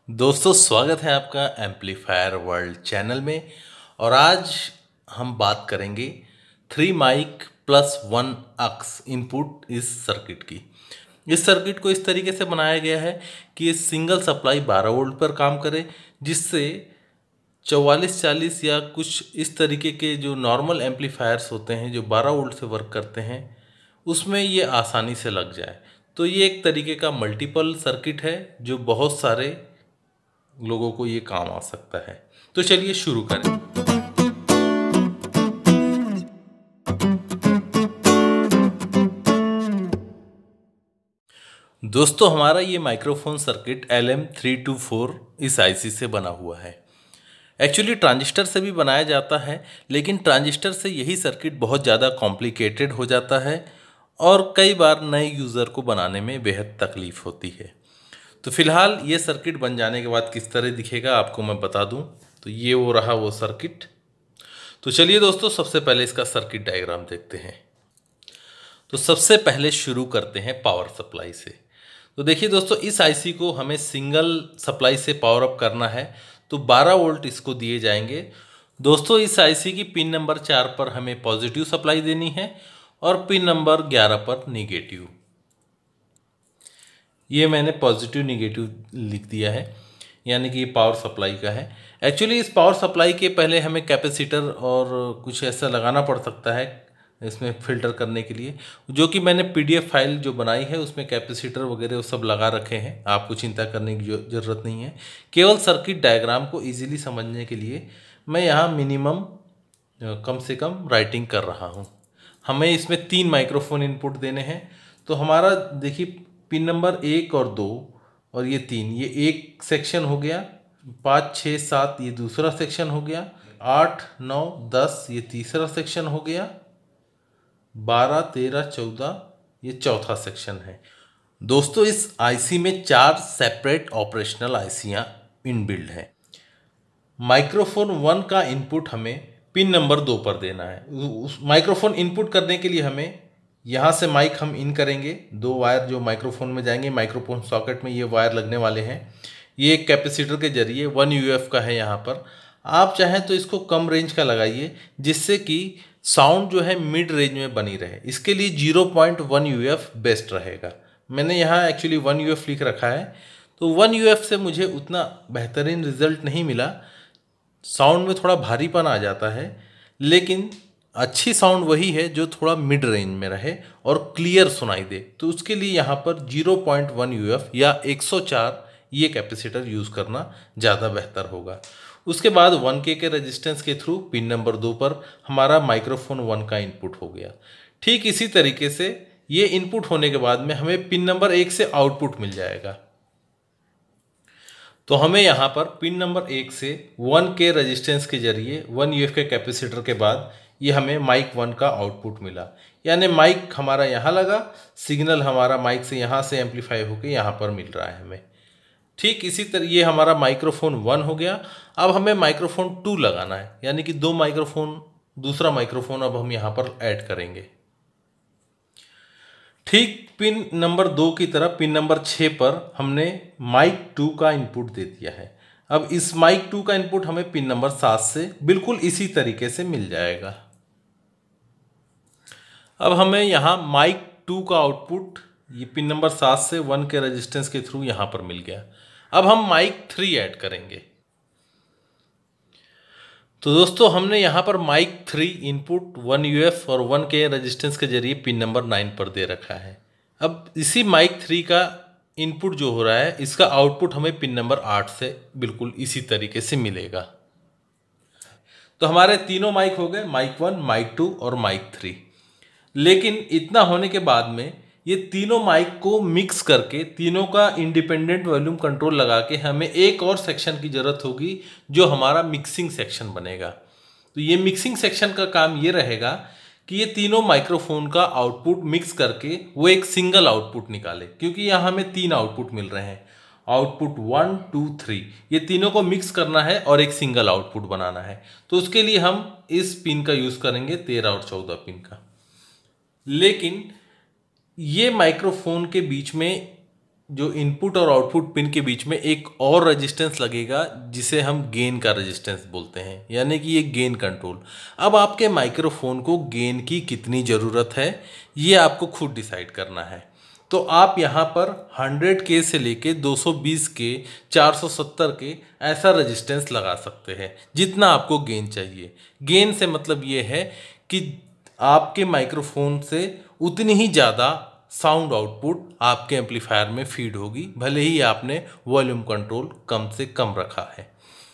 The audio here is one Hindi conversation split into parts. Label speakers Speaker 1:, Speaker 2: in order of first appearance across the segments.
Speaker 1: दोस्तों स्वागत है आपका एम्पलीफायर वर्ल्ड चैनल में। और आज हम बात करेंगे 3 माइक प्लस 1 अक्स इनपुट इस सर्किट की। इस सर्किट को इस तरीके से बनाया गया है कि ये सिंगल सप्लाई 12 वोल्ट पर काम करे, जिससे 4440 या कुछ इस तरीके के जो नॉर्मल एम्पलीफायर्स होते हैं जो 12 वोल्ट से वर्क करते हैं उसमें ये आसानी से लग जाए। तो ये एक तरीके का मल्टीपल सर्किट है जो बहुत सारे लोगों को ये काम आ सकता है। तो चलिए शुरू करें। दोस्तों हमारा ये माइक्रोफोन सर्किट LM324 इस आईसी से बना हुआ है। एक्चुअली ट्रांजिस्टर से भी बनाया जाता है, लेकिन ट्रांजिस्टर से यही सर्किट बहुत ज़्यादा कॉम्प्लिकेटेड हो जाता है और कई बार नए यूज़र को बनाने में बेहद तकलीफ़ होती है। तो फिलहाल ये सर्किट बन जाने के बाद किस तरह दिखेगा आपको मैं बता दूं। तो ये वो रहा वो सर्किट। तो चलिए दोस्तों सबसे पहले इसका सर्किट डायग्राम देखते हैं। तो सबसे पहले शुरू करते हैं पावर सप्लाई से। तो देखिए दोस्तों, इस आईसी को हमें सिंगल सप्लाई से पावर अप करना है, तो 12 वोल्ट इसको दिए जाएंगे। दोस्तों इस आईसी की पिन नंबर 4 पर हमें पॉजिटिव सप्लाई देनी है और पिन नंबर 11 पर निगेटिव। ये मैंने पॉजिटिव निगेटिव लिख दिया है, यानी कि ये पावर सप्लाई का है। एक्चुअली इस पावर सप्लाई के पहले हमें कैपेसिटर और कुछ ऐसा लगाना पड़ सकता है इसमें फ़िल्टर करने के लिए, जो कि मैंने पीडीएफ फाइल जो बनाई है उसमें कैपेसिटर वगैरह वो सब लगा रखे हैं। आपको चिंता करने की ज़रूरत नहीं है। केवल सर्किट डायग्राम को ईजिली समझने के लिए मैं यहाँ मिनिमम कम से कम राइटिंग कर रहा हूँ। हमें इसमें 3 माइक्रोफोन इनपुट देने हैं। तो हमारा देखिए पिन नंबर 1 और 2 और ये 3, ये एक सेक्शन हो गया। 5, 6, 7 ये दूसरा सेक्शन हो गया। 8, 9, 10 ये तीसरा सेक्शन हो गया। 12, 13, 14 ये चौथा सेक्शन है। दोस्तों इस आईसी में 4 सेपरेट ऑपरेशनल आईसियाँ इनबिल्ड हैं। माइक्रोफोन 1 का इनपुट हमें पिन नंबर 2 पर देना है। उस माइक्रोफोन इनपुट करने के लिए हमें यहाँ से माइक हम इन करेंगे। 2 वायर जो माइक्रोफोन में जाएंगे, माइक्रोफोन सॉकेट में ये वायर लगने वाले हैं। ये एक कैपेसिटर के जरिए 1 यूएफ का है। यहाँ पर आप चाहें तो इसको कम रेंज का लगाइए, जिससे कि साउंड जो है मिड रेंज में बनी रहे। इसके लिए 0.1 यूएफ बेस्ट रहेगा। मैंने यहाँ एक्चुअली 1 यूएफ लिख रखा है। तो 1 यूएफ से मुझे उतना बेहतरीन रिजल्ट नहीं मिला। साउंड में थोड़ा भारीपन आ जाता है, लेकिन अच्छी साउंड वही है जो थोड़ा मिड रेंज में रहे और क्लियर सुनाई दे। तो उसके लिए यहाँ पर 0.1 यूएफ या 104 ये कैपेसिटर यूज़ करना ज़्यादा बेहतर होगा। उसके बाद 1K के रेजिस्टेंस के थ्रू पिन नंबर 2 पर हमारा माइक्रोफोन 1 का इनपुट हो गया। ठीक इसी तरीके से ये इनपुट होने के बाद में हमें पिन नंबर 1 से आउटपुट मिल जाएगा। तो हमें यहाँ पर पिन नंबर 1 से 1K रेजिस्टेंस के जरिए 1 यूएफ के कैपेसिटर के बाद ये हमें माइक 1 का आउटपुट मिला। यानी माइक हमारा यहाँ लगा, सिग्नल हमारा माइक से यहाँ से एम्पलीफाई होकर यहाँ पर मिल रहा है हमें। ठीक इसी तरह ये हमारा माइक्रोफोन 1 हो गया। अब हमें माइक्रोफोन 2 लगाना है, यानी कि 2 माइक्रोफोन, दूसरा माइक्रोफोन अब हम यहाँ पर ऐड करेंगे। ठीक पिन नंबर 2 की तरह पिन नंबर 6 पर हमने माइक 2 का इनपुट दे दिया है। अब इस माइक 2 का इनपुट हमें पिन नंबर 7 से बिल्कुल इसी तरीके से मिल जाएगा। अब हमें यहाँ माइक 2 का आउटपुट ये पिन नंबर 7 से 1 के रेजिस्टेंस के थ्रू यहाँ पर मिल गया। अब हम माइक 3 ऐड करेंगे। तो दोस्तों हमने यहाँ पर माइक 3 इनपुट 1 यूएफ और 1K रेजिस्टेंस के जरिए पिन नंबर 9 पर दे रखा है। अब इसी माइक 3 का इनपुट जो हो रहा है, इसका आउटपुट हमें पिन नंबर 8 से बिल्कुल इसी तरीके से मिलेगा। तो हमारे तीनों माइक हो गए, माइक 1, माइक 2 और माइक 3। लेकिन इतना होने के बाद में ये तीनों माइक को मिक्स करके तीनों का इंडिपेंडेंट वॉल्यूम कंट्रोल लगा के हमें एक और सेक्शन की ज़रूरत होगी, जो हमारा मिक्सिंग सेक्शन बनेगा। तो ये मिक्सिंग सेक्शन का काम ये रहेगा कि ये तीनों माइक्रोफोन का आउटपुट मिक्स करके वो एक सिंगल आउटपुट निकाले, क्योंकि यहाँ हमें 3 आउटपुट मिल रहे हैं। आउटपुट 1, 2, 3 ये तीनों को मिक्स करना है और एक सिंगल आउटपुट बनाना है। तो उसके लिए हम इस पिन का यूज़ करेंगे, 13 और 14 पिन का। लेकिन ये माइक्रोफोन के बीच में जो इनपुट और आउटपुट पिन के बीच में एक और रेजिस्टेंस लगेगा जिसे हम गेन का रेजिस्टेंस बोलते हैं, यानी कि ये गेन कंट्रोल। अब आपके माइक्रोफोन को गेन की कितनी ज़रूरत है ये आपको खुद डिसाइड करना है। तो आप यहाँ पर 100K से लेके 220K, 470K ऐसा रेजिस्टेंस लगा सकते हैं जितना आपको गेन चाहिए। गेन से मतलब ये है कि आपके माइक्रोफोन से उतनी ही ज़्यादा साउंड आउटपुट आपके एम्पलीफायर में फीड होगी, भले ही आपने वॉल्यूम कंट्रोल कम से कम रखा है।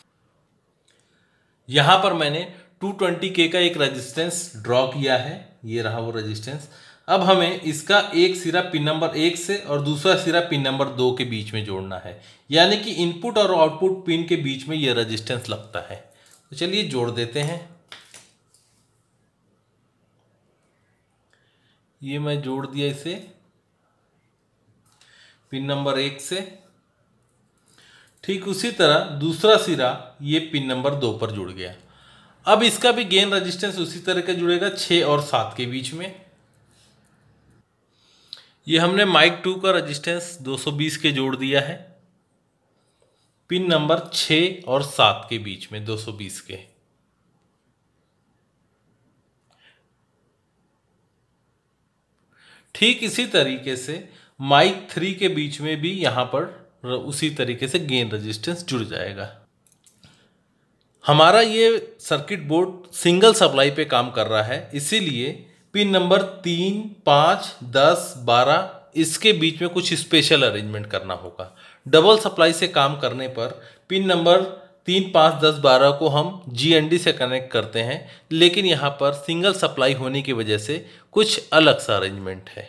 Speaker 1: यहाँ पर मैंने 220K का एक रेजिस्टेंस ड्रॉ किया है, ये रहा वो रेजिस्टेंस। अब हमें इसका एक सिरा पिन नंबर 1 से और दूसरा सिरा पिन नंबर 2 के बीच में जोड़ना है, यानी कि इनपुट और आउटपुट पिन के बीच में ये रेजिस्टेंस लगता है। तो चलिए जोड़ देते हैं। ये मैं जोड़ दिया इसे पिन नंबर 1 से। ठीक उसी तरह दूसरा सिरा ये पिन नंबर 2 पर जुड़ गया। अब इसका भी गेन रेजिस्टेंस उसी तरह का जुड़ेगा 6 और 7 के बीच में। ये हमने माइक 2 का रेजिस्टेंस 220 के जोड़ दिया है पिन नंबर 6 और 7 के बीच में 220 के। ठीक इसी तरीके से माइक 3 के बीच में भी यहाँ पर उसी तरीके से गेन रेजिस्टेंस जुड़ जाएगा। हमारा ये सर्किट बोर्ड सिंगल सप्लाई पे काम कर रहा है, इसीलिए पिन नंबर 3, 5, 10, 12 इसके बीच में कुछ स्पेशल अरेंजमेंट करना होगा। डबल सप्लाई से काम करने पर पिन नंबर 3, 5, 10, 12 को हम GND से कनेक्ट करते हैं, लेकिन यहाँ पर सिंगल सप्लाई होने की वजह से कुछ अलग सा अरेंजमेंट है।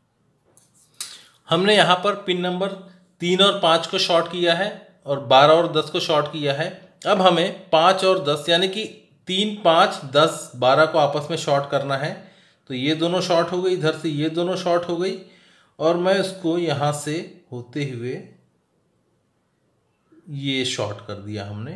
Speaker 1: हमने यहाँ पर पिन नंबर 3 और 5 को शॉर्ट किया है और 12 और 10 को शॉर्ट किया है। अब हमें 5 और 10 यानी कि 3, 5, 10, 12 को आपस में शॉर्ट करना है। तो ये दोनों शॉर्ट हो गई, इधर से ये दोनों शॉर्ट हो गई, और मैं इसको यहाँ से होते हुए ये शॉर्ट कर दिया हमने।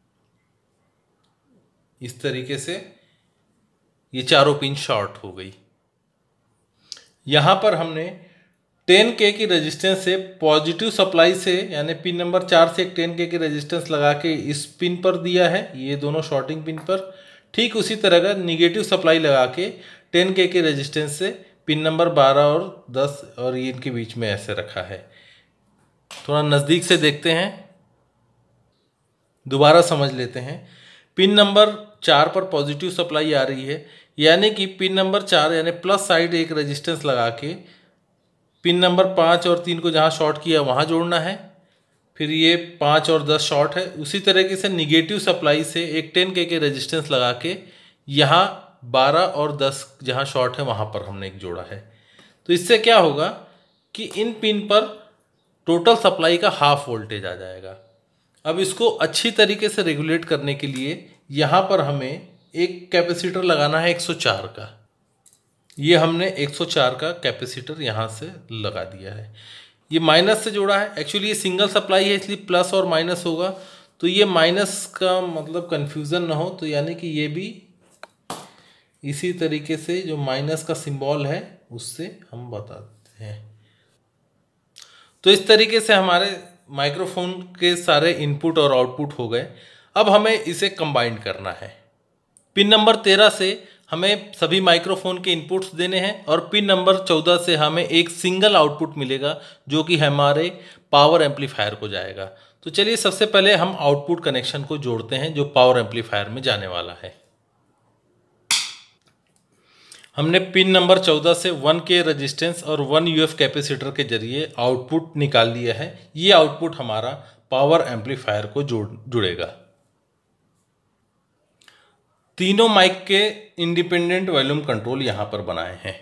Speaker 1: इस तरीके से ये चारों पिन शॉर्ट हो गई। यहाँ पर हमने 10K की रेजिस्टेंस से पॉजिटिव सप्लाई से यानी पिन नंबर 4 से एक 10K की रेजिस्टेंस लगा के इस पिन पर दिया है, ये दोनों शॉर्टिंग पिन पर। ठीक उसी तरह का निगेटिव सप्लाई लगा के 10K की रेजिस्टेंस से पिन नंबर 12 और 10 और ये इनके बीच में ऐसे रखा है। थोड़ा नज़दीक से देखते हैं, दोबारा समझ लेते हैं। पिन नंबर 4 पर पॉजिटिव सप्लाई आ रही है, यानी कि पिन नंबर 4 यानी प्लस साइड एक रेजिस्टेंस लगा के पिन नंबर 5 और 3 को जहाँ शॉर्ट किया वहाँ जोड़ना है। फिर ये 5 और 10 शॉर्ट है, उसी तरीके से निगेटिव सप्लाई से एक 10K के रेजिस्टेंस लगा के यहाँ 12 और 10 जहाँ शॉर्ट है वहाँ पर हमने एक जोड़ा है। तो इससे क्या होगा कि इन पिन पर टोटल सप्लाई का हाफ वोल्टेज आ जाएगा। अब इसको अच्छी तरीके से रेगुलेट करने के लिए यहाँ पर हमें एक कैपेसिटर लगाना है 104 का। ये हमने 104 का कैपेसिटर यहाँ से लगा दिया है। ये माइनस से जोड़ा है, एक्चुअली ये सिंगल सप्लाई है इसलिए प्लस और माइनस होगा, तो ये माइनस का मतलब कन्फ्यूज़न ना हो, तो यानी कि ये भी इसी तरीके से जो माइनस का सिंबल है उससे हम बताते हैं। तो इस तरीके से हमारे माइक्रोफोन के सारे इनपुट और आउटपुट हो गए। अब हमें इसे कंबाइन करना है। पिन नंबर 13 से हमें सभी माइक्रोफोन के इनपुट्स देने हैं और पिन नंबर 14 से हमें एक सिंगल आउटपुट मिलेगा जो कि हमारे पावर एम्पलीफायर को जाएगा। तो चलिए सबसे पहले हम आउटपुट कनेक्शन को जोड़ते हैं जो पावर एम्पलीफायर में जाने वाला है। हमने पिन नंबर 14 से 1K रेजिस्टेंस और 1 UF कैपेसिटर के जरिए आउटपुट निकाल लिया है। ये आउटपुट हमारा पावर एम्पलीफायर को जुड़ेगा। तीनों माइक के इंडिपेंडेंट वॉल्यूम कंट्रोल यहाँ पर बनाए हैं।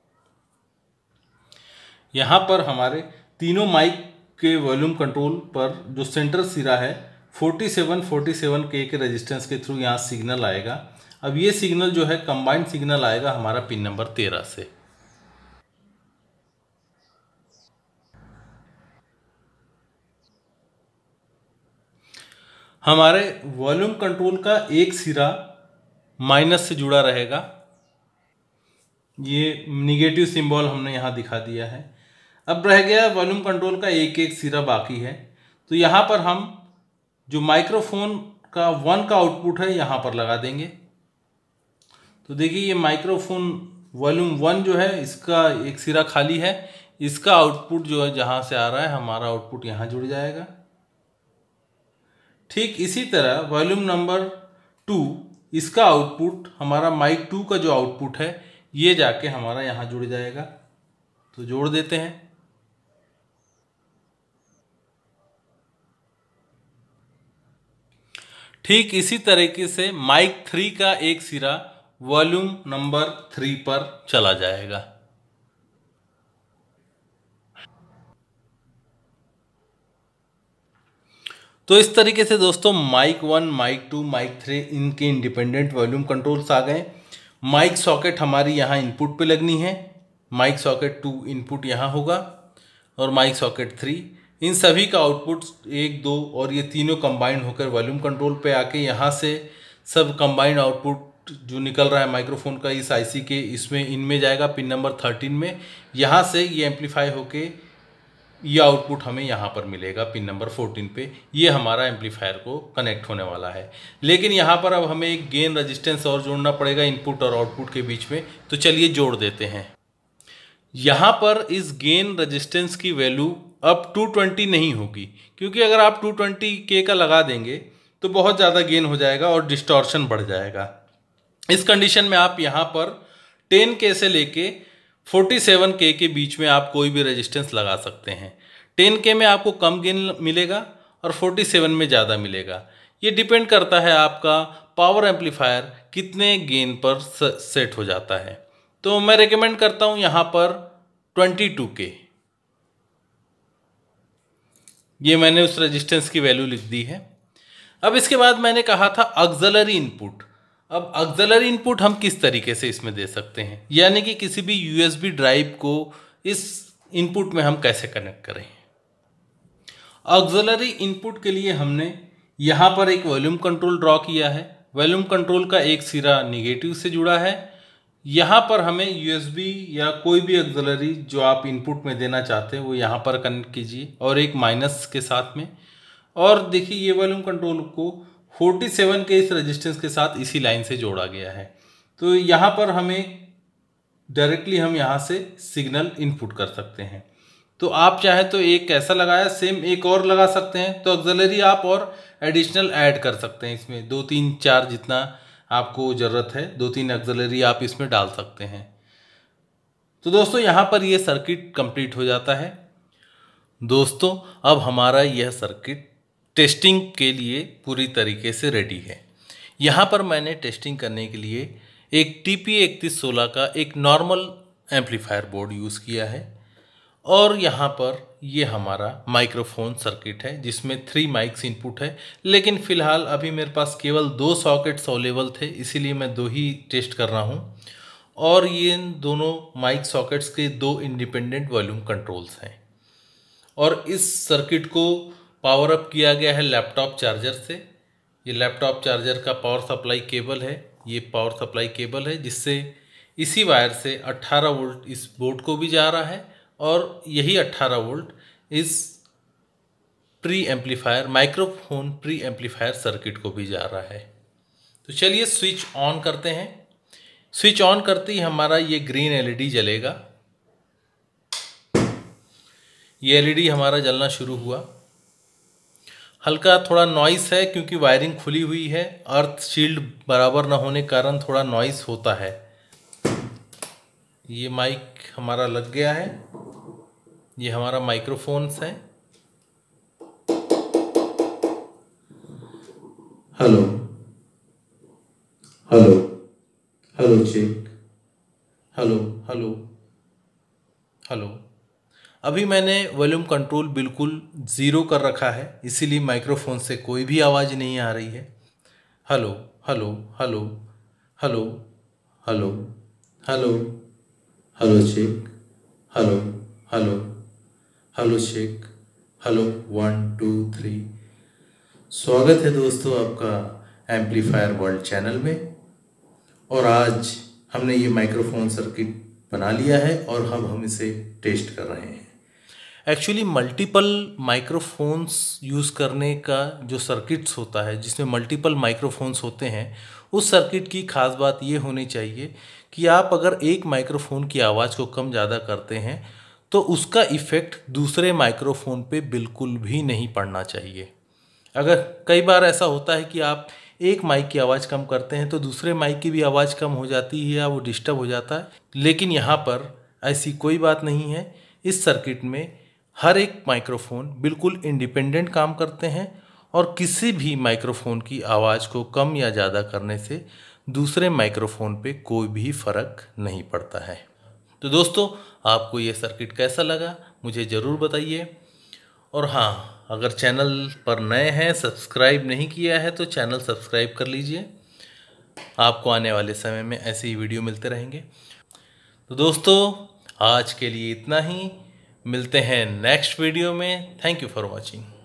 Speaker 1: यहाँ पर हमारे तीनों माइक के वॉल्यूम कंट्रोल पर जो सेंटर सिरा है 47K के रेजिस्टेंस के थ्रू यहाँ सिग्नल आएगा। अब ये सिग्नल जो है कंबाइंड सिग्नल आएगा हमारा पिन नंबर 13 से। हमारे वॉल्यूम कंट्रोल का एक सिरा माइनस से जुड़ा रहेगा, ये निगेटिव सिंबल हमने यहाँ दिखा दिया है। अब रह गया वॉल्यूम कंट्रोल का एक एक सिरा बाकी है। तो यहाँ पर हम जो माइक्रोफोन का 1 का आउटपुट है यहाँ पर लगा देंगे। तो देखिए ये माइक्रोफोन वॉल्यूम 1 जो है इसका एक सिरा खाली है, इसका आउटपुट जो है जहाँ से आ रहा है हमारा आउटपुट यहाँ जुड़ जाएगा। ठीक इसी तरह वॉल्यूम नंबर 2 इसका आउटपुट हमारा माइक 2 का जो आउटपुट है ये जाके हमारा यहाँ जुड़ जाएगा। तो जोड़ देते हैं। ठीक इसी तरीके से माइक 3 का एक सिरा वॉल्यूम नंबर 3 पर चला जाएगा। तो इस तरीके से दोस्तों माइक 1, माइक 2, माइक 3 इनके इंडिपेंडेंट वॉल्यूम कंट्रोल्स आ गए। माइक सॉकेट हमारी यहाँ इनपुट पे लगनी है, माइक सॉकेट 2 इनपुट यहाँ होगा और माइक सॉकेट 3, इन सभी का आउटपुट 1, 2 और ये तीनों कंबाइंड होकर वॉल्यूम कंट्रोल पे आके यहाँ से सब कंबाइंड आउटपुट जो निकल रहा है माइक्रोफोन का इस आईसी के इसमें इनमें जाएगा पिन नंबर 13 में। यहाँ से ये एम्पलीफाई होके ये आउटपुट हमें यहाँ पर मिलेगा पिन नंबर 14 पे। ये हमारा एम्पलीफायर को कनेक्ट होने वाला है। लेकिन यहाँ पर अब हमें एक गेन रेजिस्टेंस और जोड़ना पड़ेगा इनपुट और आउटपुट के बीच में। तो चलिए जोड़ देते हैं। यहाँ पर इस गेन रेजिस्टेंस की वैल्यू अब 220 नहीं होगी, क्योंकि अगर आप 220K का लगा देंगे तो बहुत ज़्यादा गेन हो जाएगा और डिस्टॉर्शन बढ़ जाएगा। इस कंडीशन में आप यहाँ पर 10K से लेके 47K के बीच में आप कोई भी रेजिस्टेंस लगा सकते हैं। 10K में आपको कम गेन मिलेगा और 47 में ज़्यादा मिलेगा। ये डिपेंड करता है आपका पावर एम्पलीफायर कितने गेन पर सेट हो जाता है। तो मैं रेकमेंड करता हूँ यहाँ पर 22K। ये मैंने उस रेजिस्टेंस की वैल्यू लिख दी है। अब इसके बाद मैंने कहा था ऑक्सिलरी इनपुट। अब ऑक्सिलरी इनपुट हम किस तरीके से इसमें दे सकते हैं, यानी कि किसी भी यूएसबी ड्राइव को इस इनपुट में हम कैसे कनेक्ट करें। ऑक्सिलरी इनपुट के लिए हमने यहाँ पर एक वॉल्यूम कंट्रोल ड्रॉ किया है। वॉल्यूम कंट्रोल का एक सिरा नेगेटिव से जुड़ा है। यहाँ पर हमें यूएसबी या कोई भी ऑक्सिलरी जो आप इनपुट में देना चाहते हैं वो यहाँ पर कनेक्ट कीजिए और एक माइनस के साथ में। और देखिए ये वॉल्यूम कंट्रोल को 47 के इस रेजिस्टेंस के साथ इसी लाइन से जोड़ा गया है। तो यहाँ पर हमें डायरेक्टली हम यहाँ से सिग्नल इनपुट कर सकते हैं। तो आप चाहे तो एक ऐसा लगाया, सेम एक और लगा सकते हैं। तो ऑक्सिलरी आप और एडिशनल ऐड कर सकते हैं, इसमें 2, 3, 4 जितना आपको ज़रूरत है 2, 3 ऑक्सिलरी आप इसमें डाल सकते हैं। तो दोस्तों यहाँ पर ये सर्किट कंप्लीट हो जाता है। दोस्तों अब हमारा यह सर्किट टेस्टिंग के लिए पूरी तरीके से रेडी है। यहाँ पर मैंने टेस्टिंग करने के लिए एक TP3116 का एक नॉर्मल एम्पलीफायर बोर्ड यूज़ किया है और यहाँ पर ये हमारा माइक्रोफोन सर्किट है जिसमें 3 माइक्स इनपुट है। लेकिन फ़िलहाल अभी मेरे पास केवल 2 सॉकेट्स अवेलेबल थे, इसीलिए मैं 2 ही टेस्ट कर रहा हूँ। और ये दोनों माइक सॉकेट्स के 2 इंडिपेंडेंट वॉल्यूम कंट्रोल्स हैं। और इस सर्किट को पावर अप किया गया है लैपटॉप चार्जर से। ये लैपटॉप चार्जर का पावर सप्लाई केबल है, ये पावर सप्लाई केबल है जिससे इसी वायर से 18 वोल्ट इस बोर्ड को भी जा रहा है और यही 18 वोल्ट इस pre amplifier microphone pre amplifier circuit को भी जा रहा है। तो चलिए स्विच ऑन करते हैं। स्विच ऑन करते ही हमारा ये ग्रीन एलईडी जलेगा। ये एलईडी हमारा जलना शुरू हुआ। हल्का थोड़ा नॉइस है क्योंकि वायरिंग खुली हुई है, अर्थ शील्ड बराबर ना होने के कारण थोड़ा नॉइस होता है। ये माइक हमारा लग गया है, ये हमारा माइक्रोफोन्स है। Hello hello hello check, hello hello hello. अभी मैंने वॉल्यूम कंट्रोल बिल्कुल 0 कर रखा है, इसीलिए माइक्रोफोन से कोई भी आवाज़ नहीं आ रही है। Hello hello hello hello hello hello hello check, hello hello hello check, hello 1 2 3। स्वागत है दोस्तों आपका एम्पलीफायर वर्ल्ड चैनल में। और आज हमने ये माइक्रोफोन सर्किट बना लिया है और अब हम इसे टेस्ट कर रहे हैं। एक्चुअली मल्टीपल माइक्रोफोन्स यूज़ करने का जो सर्किट्स होता है, जिसमें मल्टीपल माइक्रोफोन्स होते हैं, उस सर्किट की खास बात ये होनी चाहिए कि आप अगर एक माइक्रोफोन की आवाज़ को कम ज़्यादा करते हैं तो उसका इफ़ेक्ट दूसरे माइक्रोफोन पे बिल्कुल भी नहीं पड़ना चाहिए। अगर कई बार ऐसा होता है कि आप एक माइक की आवाज़ कम करते हैं तो दूसरे माइक की भी आवाज़ कम हो जाती है या वो डिस्टर्ब हो जाता है, लेकिन यहाँ पर ऐसी कोई बात नहीं है। इस सर्किट में हर एक माइक्रोफोन बिल्कुल इंडिपेंडेंट काम करते हैं और किसी भी माइक्रोफोन की आवाज़ को कम या ज़्यादा करने से दूसरे माइक्रोफोन पे कोई भी फ़र्क नहीं पड़ता है। तो दोस्तों, आपको ये सर्किट कैसा लगा मुझे ज़रूर बताइए। और हाँ, अगर चैनल पर नए हैं, सब्सक्राइब नहीं किया है तो चैनल सब्सक्राइब कर लीजिए। आपको आने वाले समय में ऐसे ही वीडियो मिलते रहेंगे। तो दोस्तों, आज के लिए इतना ही। मिलते हैं नेक्स्ट वीडियो में। Thank you for watching.